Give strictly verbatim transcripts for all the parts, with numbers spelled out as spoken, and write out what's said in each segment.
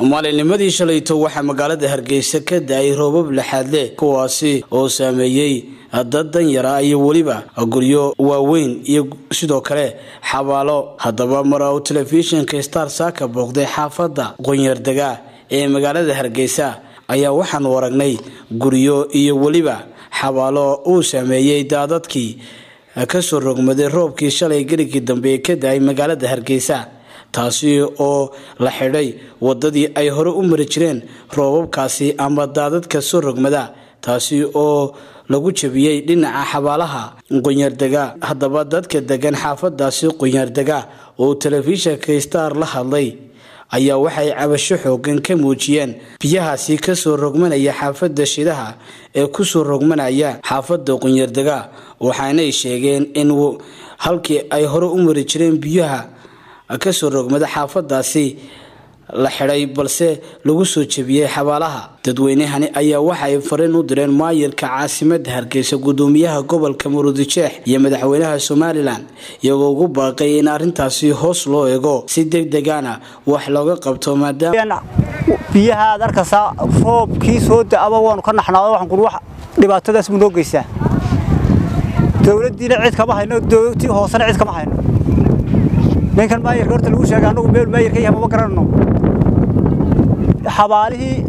maalinnimadii shalayto waxaa magaalada Hargeysa ka daay roobab laxaad leh kuwaasi oo saameeyay dad danyara iyo waliba guryo waaweyn iyo sidoo kale xabaalo. Haddaba mar telefishinka Star Saaka booqday xaafadda Qunyardaga ee magaalada Hargeysa ayaa waxaan waragnay guryo iyo waliba xabaalo uu saameeyay daadadkii ka soo rogmaday roobkii shalay galkii dambe ka daay magaalada Hargeysa, taasi oo la xidhay wadadii ay hore u mari jireen roobabkaasi ama daadadka soo rogmada, taasi oo lagu jabiyay dhinaca xabaalaha Qunyardaga. Haddaba dadka degan xaafadaasi Qunyardaga oo telefishinka Star la hadlay ayaa waxay cabasho xoogan ka muujiyeen biyahaasi ka soo rogmanaya xaafadda Shidaha ee ku soo rogmanaya xaafadda Qunyardaga, waxaanay sheegeen in halkii ay hore u mari jireen biyaha ka soo rogmada xaafadaasi la xidhay balse lagu soo jabiyay xabaalaha. Dadweynahani ayaa waxay fariin u direen maayirka caasimadda Hargeysa, gudoomiyaha gobolka Murudijeex iyo madaxweynaha Somaliland, iyagoo ugu baaqay in arrintaasi hoos loo eego si degdeg ah wax looga qabto maadaama biyaha darkasa roobkii soo da'aba waan ka naxnaa waxaan ku wax dhibaatadaas mu noogeysaa. dawladdiina cid kama hayno, dawladtii hoosana cid kama hayno. ninkan maayirka horta lagu sheegay anagu meel maayirka yahay ma garanno. xabaalihii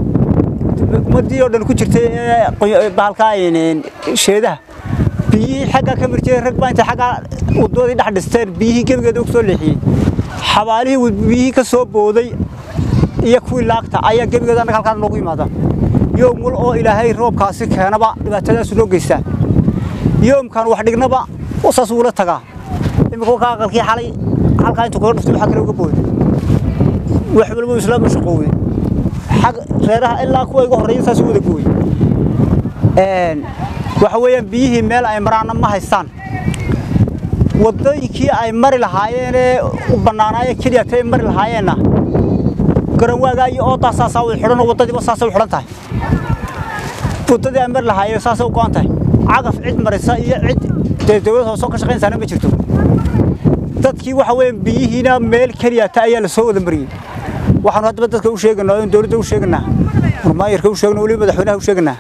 umadii oo dhan ku jirtay bahalkaayeen sheedaha biyihii xagga ka mirtay rag baa inta xagga wadadii dhex dhisteen biyihii gebigeeda u soo leexiyay. xabaalihii biyihii ka soo booday iyo kuwii laagta ayaa gebigeeda anaga halkaan loogu yimaada. yoom wal oo ilaahay roobkaasi keenaba dhibaatadaas loo geystaa. yoomkan wax dhignaba wasaas uu la tagaa. imika ka aqalkii xalay halka inta ku dhuftay waxa kale uga booday wax walba islaam shaqooyay xaq reeraha ilaa kuwa ugu horeeyay saas wada gooyay. een waxa weeyaan biyihii meel ay maraan ma haystaan. wadooyinkii ay mari lahaayeen u banaanay kaliya tay mari lahaayeen garan waaga iyo oo taasaas ay xidhan wadadii saas ay xidhan tahay. wadadii ay mari lahaayeen saas u go'an tahay. cagaf cid marisa iyo cid dawladda soo ka shaqeynaysa ma jirto. dadkii waxa weeyaan biyihiina meel kaliya ta ayaa la soo wada mariyay. waxaan hadba dadka u sheegnaa in dawladda u sheegnaa maayirka u sheegnaa waliba madaxweynaha u sheegnaa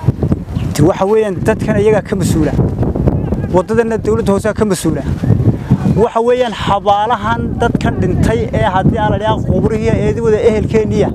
ti waxa weeyaan dadkan iyaga ka masuula wadadana dawladda hoose ka masuula. waxa weeyaan xabaalahan dadkan dhintay ee hadii aan la dhaqo qubriga eedooda ehelkeeniya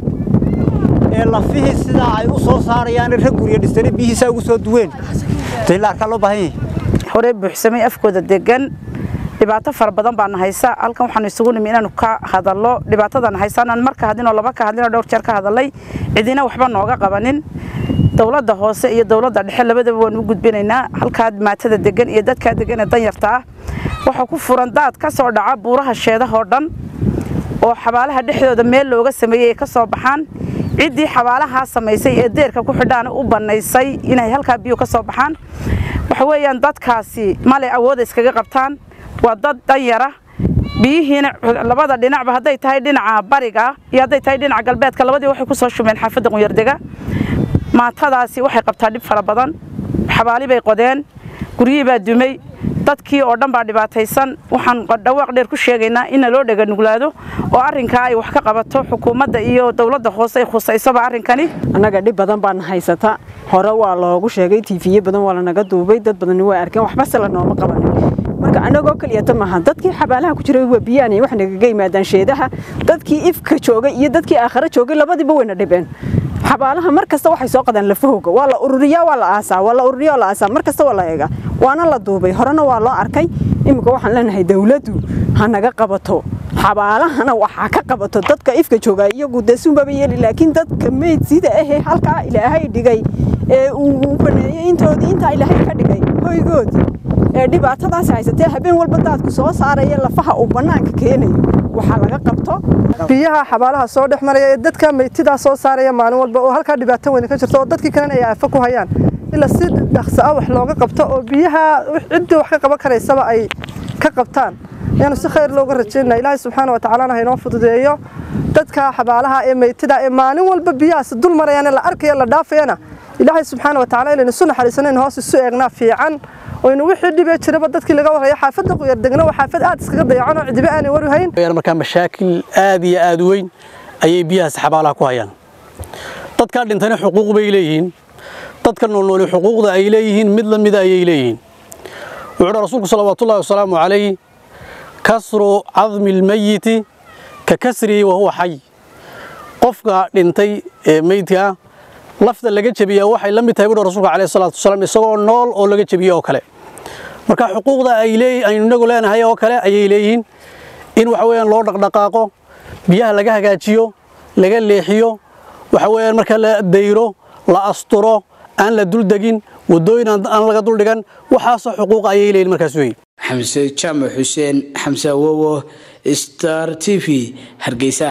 ee la fihi sida ay u soo saarayaan rag guriga dhistay biyihiisa ugu soo duween tilaarka loo baahan yahay. hore buuxsamay afkooda degan dhibaato far badan baan haysa. halkan waxaan isugu nimid inaan ka hadallo dhibaatadan haysanaan marka hadin oo laba ka hadin oo dhowr jeer ka hadalay cidina waxba nooga qabanin. dawladda hoose iyo dawladda dhexe labadaba waan u gudbinaynaa. halka maatada degan iyo dadka degan ee danyarta ah waxa ku furan daad ka soo dhaca buuraha sheedaha oo dhan oo xabaalaha dhexdooda meel looga sameeyay ka soo baxaan. cidii xabaalaha sameysay ee deerka ku xidhaan u banaysay inay halka biyo ka soo baxaan. waxa weeyaan dadkaasi male awood iskaga qabtaan. waa dad danyara biyihiina labada dhinacba haday tahay dhinaca bariga iyo haday tahay dhinaca galbeedka labadii waxay ku soo shumeen xaafadda Qunyardaga. maatadaasi waxay qabtaa dhib fara badan. xabaali bay qodeen, guriyii baa dumay, dadkii oo dhan baa dhibaataysan. waxaan dhawaaq dheer ku sheegaynaa in loo dhaga nuglaado oo arrinka ay wax ka qabato xukuumadda iyo dawladda hoose ay khusayso ba arrinkani. anaga dhib badan baan haysata. hore waa loogu sheegay T V badan waa la naga duubay, dad badan way arkeen waxba sala nooma qabanin. marka anagoo kaliya tamaha dadkii xabaalaha ku jiray waa biyaanay wax naga yimaadaan sheedaha. dadkii ifka joogay iyo dadkii aakhira joogay labadiiba wayna dhibeen. xabaalaha markasta waxay soo qadaan lafahooga waa la ururiyaa waa la aasaa waa la ururiyaa la aasaa markasta waa la eega waana la duubay. horena waa loo arkay. imika waxaan leenahay dawladdu ha naga qabato xabaalahana waxa ka qabato dadka ifka jooga iyo gudeesunba yeeli. laakiin dadka meed sida ah halka ilaahay dhigay ee uu baneeyay intoodii inta ilaahay ka dhigay hoygoodii ee dhibaatadaas haysatay habeen walba daadku soo saaraya lafaha uu banaanka keenayo waxa laga qabto. biyaha xabaalaha soo dhex maraya dadka meetida soo saaraya maalin walba oo halka dhibaato weyn ka jirto oo dadkii kale ay afa ku hayaan ila si dhaqso ah wax looga qabto oo biyaha cid wax ka qaban karaysa ay ka qabtaan. yaanu si khayr looga rajeynaa Ilaahay subhanahu wa ta'ala inoo fududeeyo dadka xabaalaha ee meetida ee maalin walba biyaha si dul marayaan la arkayo la dhaafayna Ilaahay subhanahu wa ta'ala inuu soo naxariisanay hoos isu eegna fiican وإنه واحد اللي بيشرب ضدك اللي جوه هي حافظة ويردقنا وحافظ قاعد سكت ضيعنا عدبي أنا وروهين. يعني مركان مشاكل آبية آدوين ayay biyahaas xabaalaha ku hayaan dadka dhintana xuquuq bay leeyihiin dadka nool xuquuqda ay leeyihiin mid la mid ayay leeyihiin wuxuu rasuulku sallallahu wasallam alayhi kasru azmi almayyit ka kasri wa huwa hayy qofka dhintay ee meydka lafta laga jabiyo waxay la mid tahay buu rasuulku alayhi salatu wasallam isagoo nool oo laga jabiyo oo kale marka xuquuqda ay leeyihiin aynu nagu leenahay oo kale ayay leeyihiin in waxa weeyaan loo dhaqdhaqaaqo biyaha laga hagaajiyo laga leexiyo waxa weeyaan marka la dayro la asturo aan la dul dagin wadooyin aan laga dul dhigan waxaas xuquuq ayay leeyihiin markaas weey xamse jaamac xuseen xamse wowo Star T V Hargeysa.